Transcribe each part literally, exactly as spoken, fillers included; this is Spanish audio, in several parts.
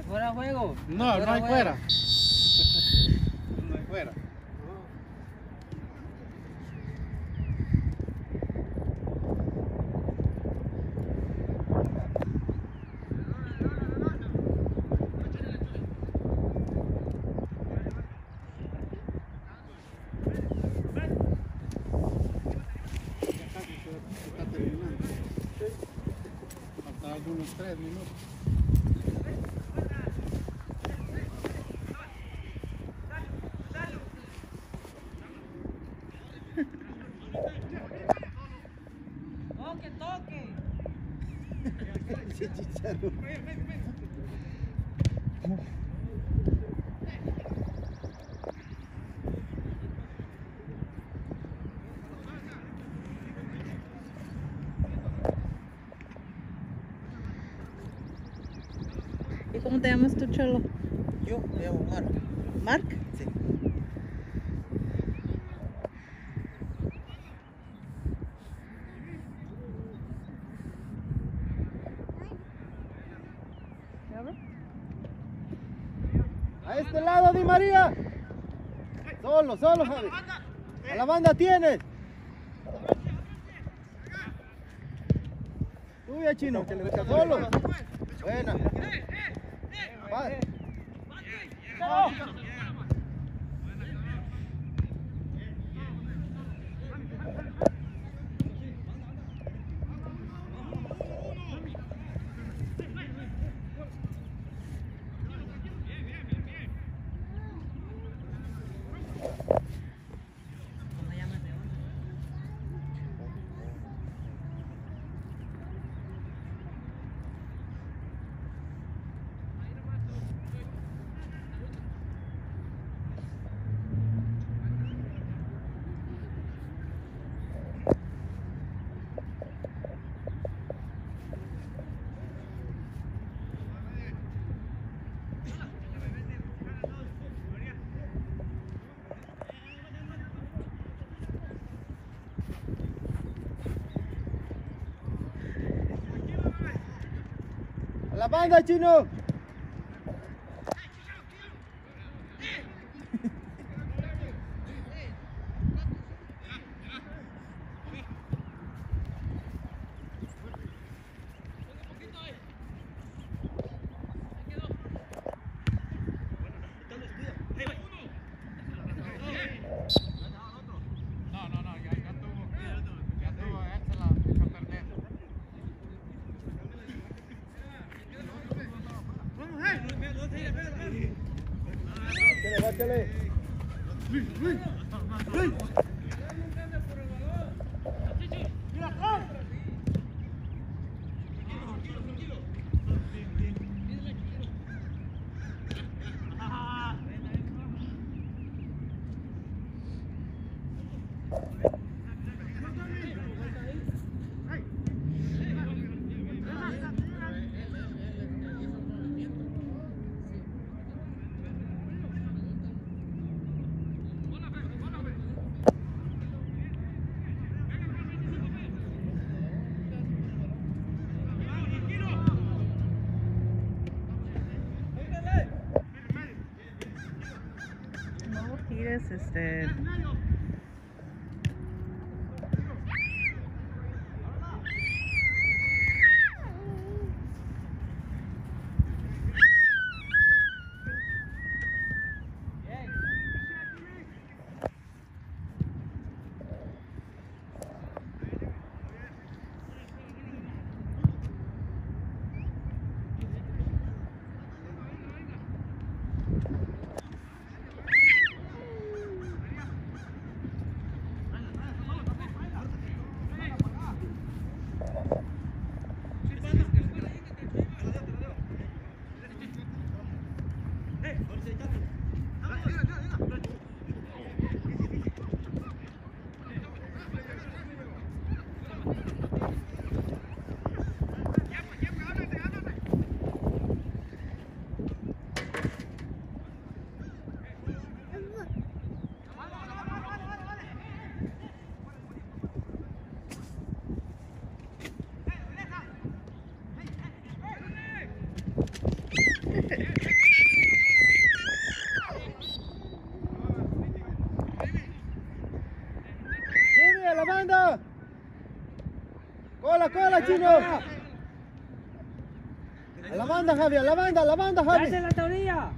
¿Fuera juego? No, ¿Fuera no hay juego? fuera. No hay fuera. Faltan algunos tres minutos. ¡Toque, toque! Ese Chicharo. ¿Y cómo te llamas tú, Cholo? Yo me llamo Mark. ¿Mark? Sí. A este lado, Di María. Solo, solo, Javi. A la banda tienes. Tuya, Chino. Solo. Buena. Va. ¿Cómo llamas de onda? A la banda, Chino. No, no, no, ya, ya tuvo, ya tuvo, él se la echó a perder. Bátele, bátele. No tires, este... Jimmy, a la banda. Cola, cola, chino. A la banda, Javi, a la banda, a la banda, Javi. ¡Dale la teoría!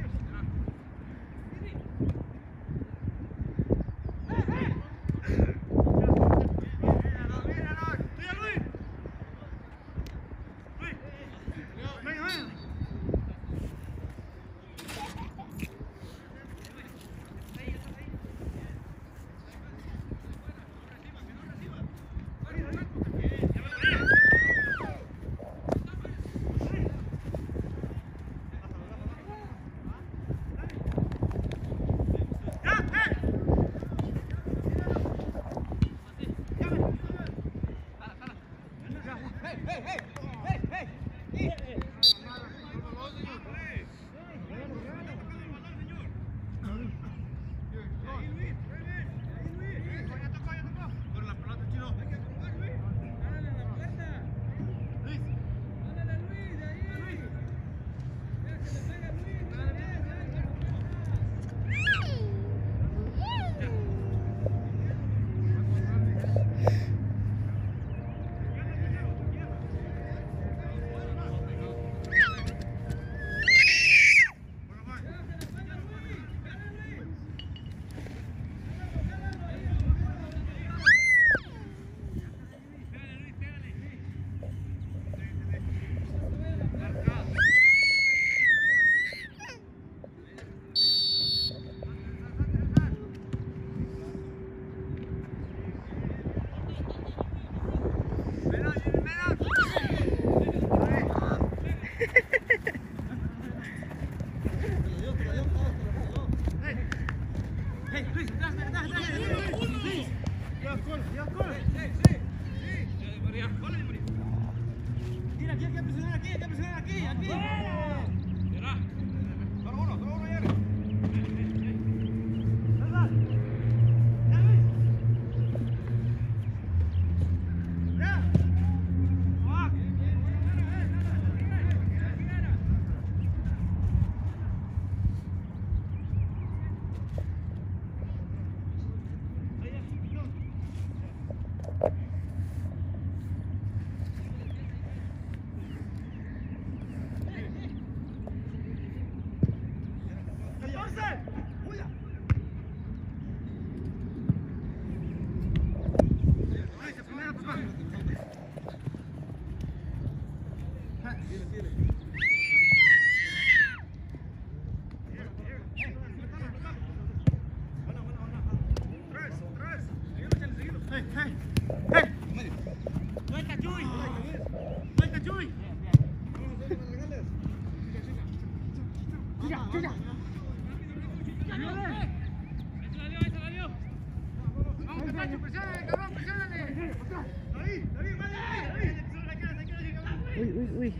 Uy, uy, uy.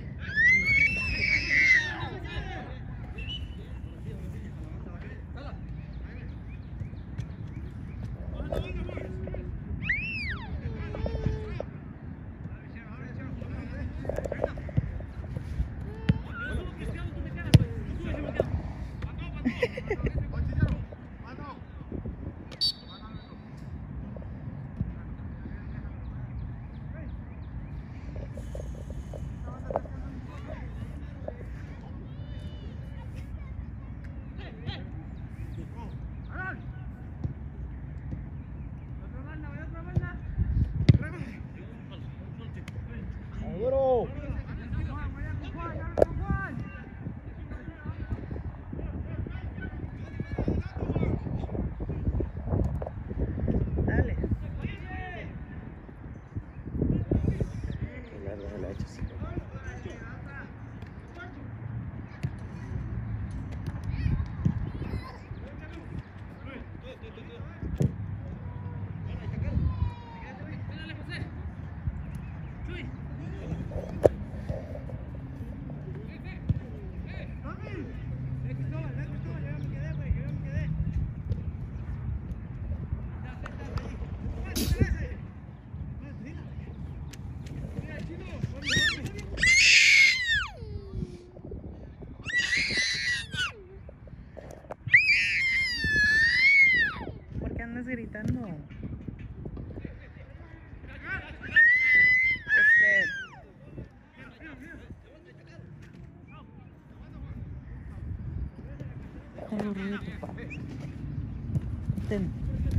Está aburrido tu papá. Ten.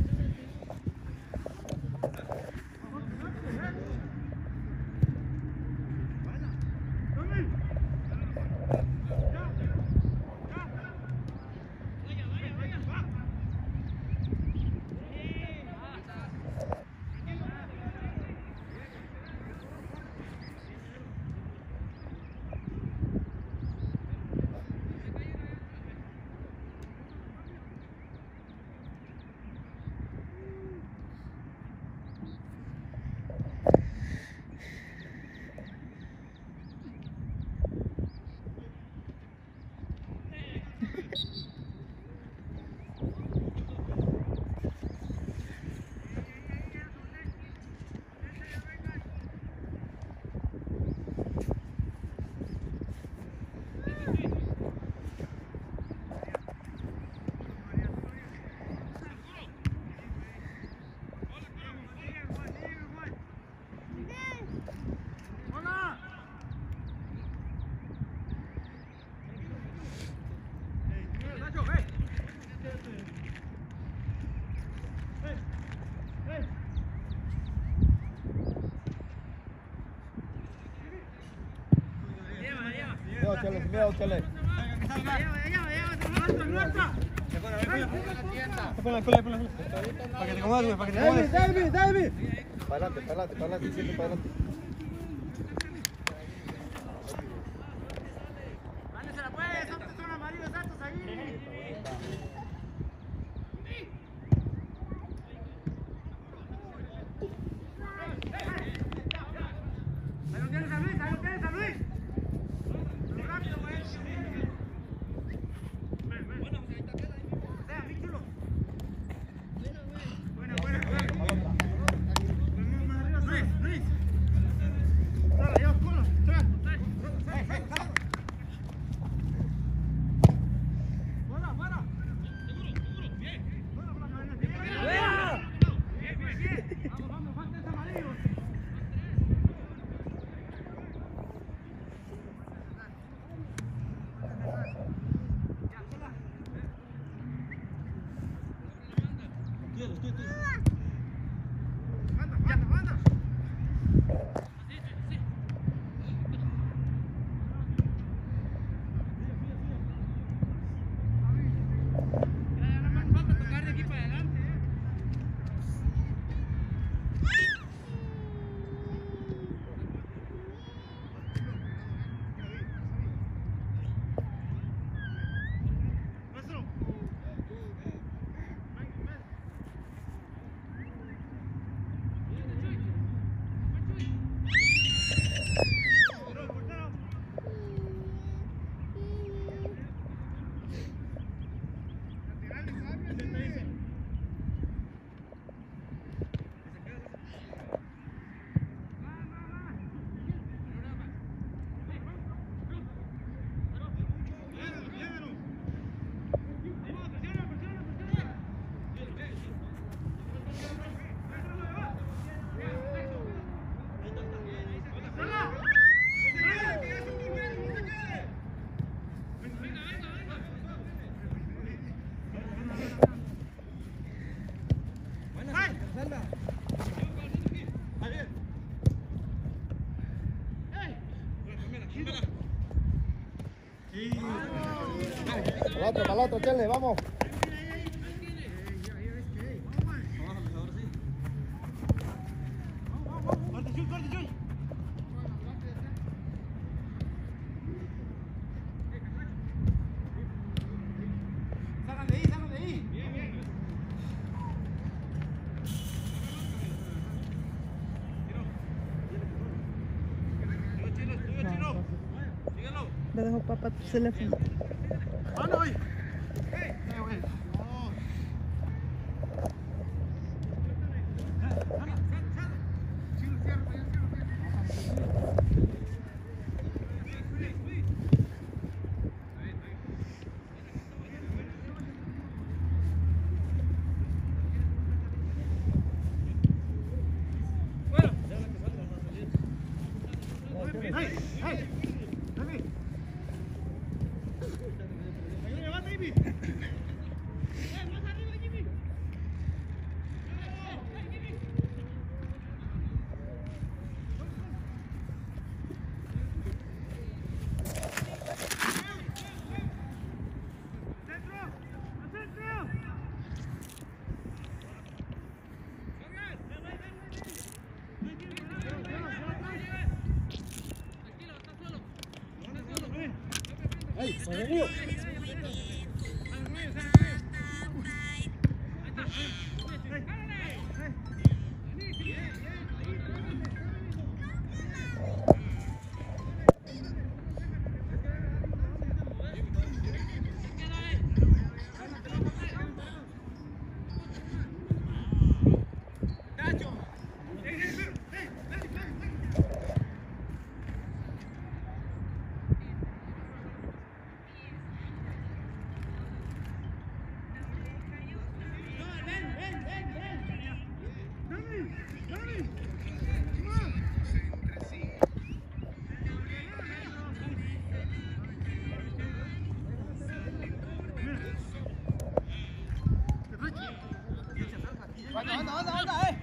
Miedo, chale, miedo, chale. Para que te comas, güey, para que te David, comas. David, David. Para adelante, para adelante, para adelante, siempre para adelante. Para el otro, para el otro, chale, vamos. Le dejo papá tu teléfono. Hey, hey. Javi, bienvenido. Anda, anda, anda, anda, eh.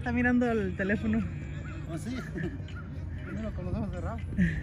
Está mirando el teléfono. ¿O sí? Primero con los ojos cerrados.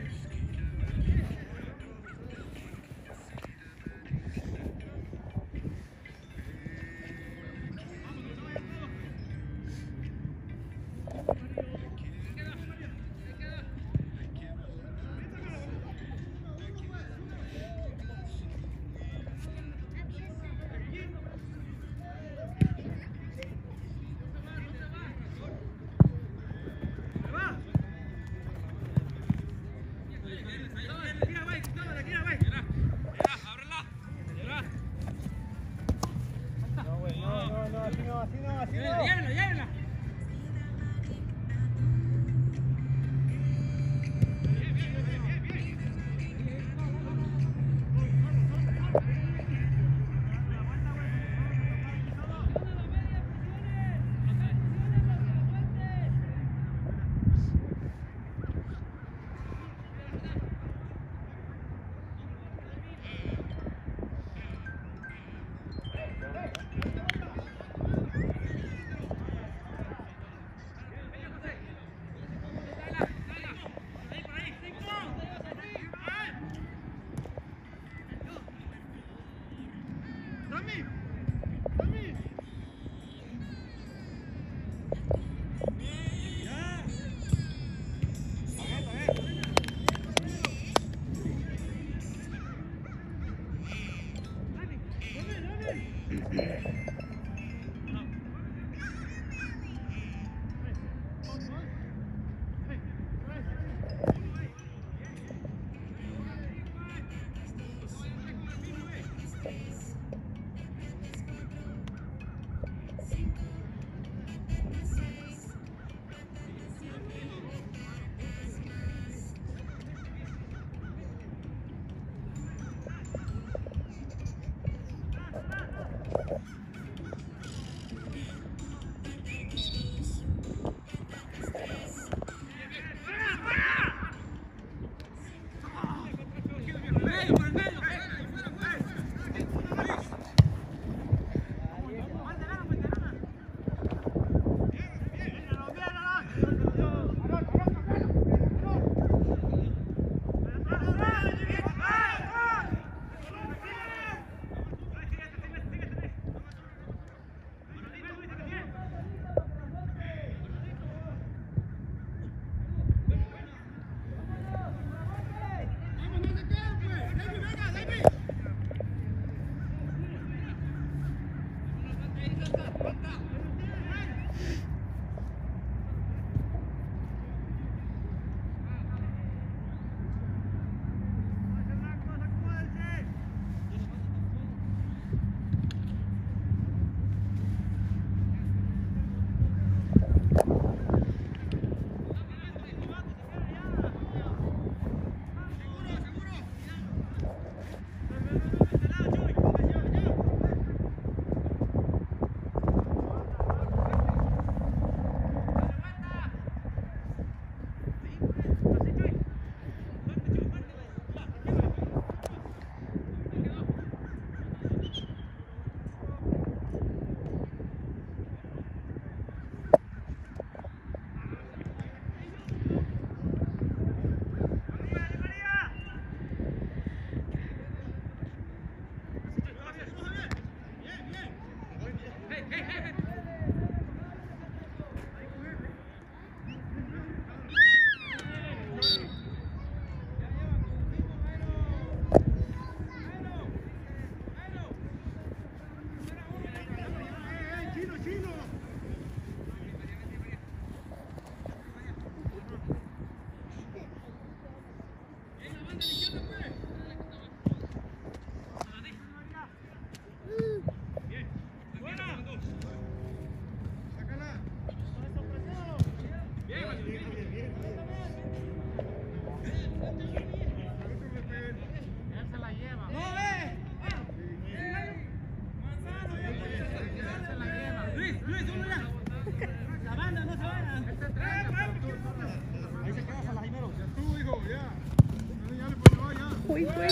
Uy, güey.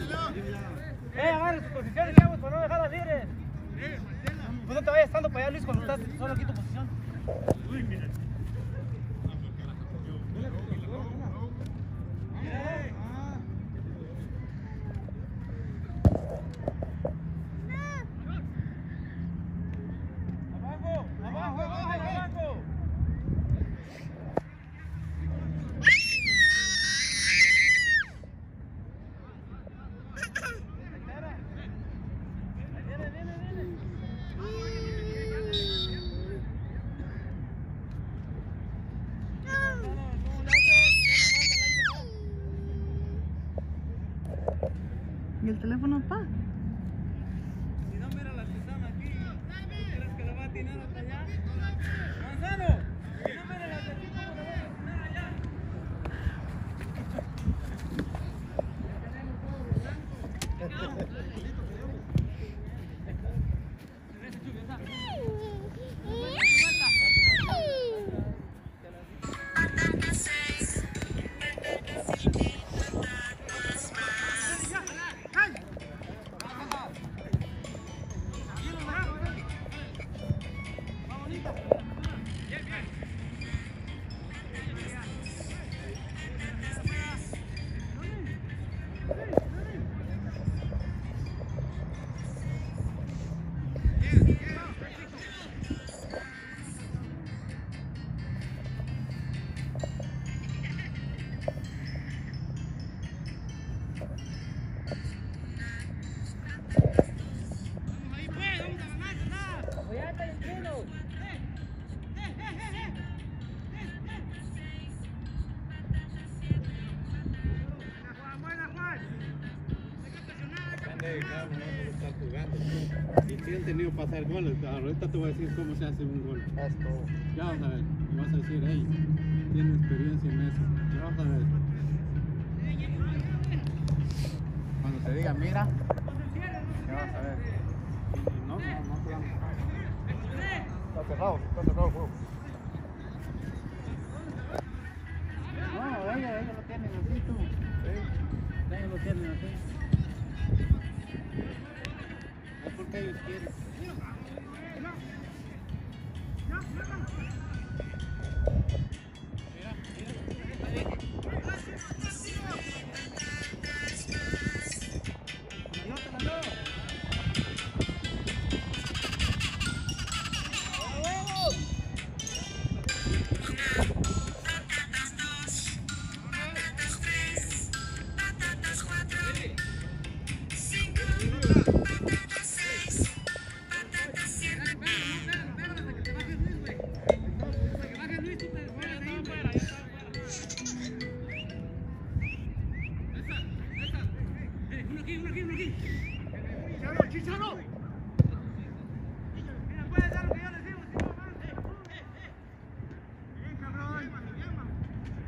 Eh, agarra sus posiciones, chavos, para no dejarlas libres. Pues no te vayas estando para allá, Luis, cuando estás solo aquí en tu posición. Abajo, abajo, abajo, abajo. Viene, viene, viene. ¿Y el teléfono pa? Si no mira la tetana aquí, ¿crees que le va a atinar hasta allá? ¡Manzano! Si no mira la tetita, ¿cómo le va a atinar allá? Estar jugando. Y si han tenido para hacer goles, ahorita te voy a decir cómo se hace un gol. Esto. Ya vas a ver, y vas a decir, hey, tiene experiencia en eso. Ya vas a ver. Cuando te diga, mira, ya vas a ver. Y no, no, no te vamos. Está cerrado, está cerrado el juego. No, ellos, ellos lo tienen así, tú. Sí. Ellos lo tienen así. Es porque ellos quieren.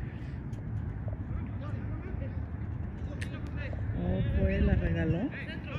Oh, pues la regaló.